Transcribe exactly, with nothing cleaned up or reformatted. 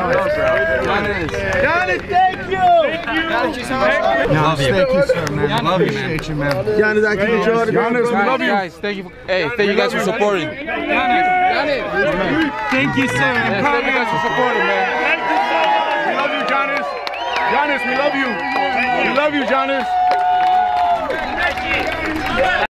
Giannis, thank you. Thank you so much. Love you. Thank you, sir, man. Love you, man. Appreciate you, man. Giannis, I can get your autograph. Giannis, we love you. Guys, thank you. For, hey, thank you guys for supporting. Giannis, Giannis. Thank you, sir. Yes, thank you guys for supporting, man. We love you, Giannis. Giannis, we love you. We love you, Giannis.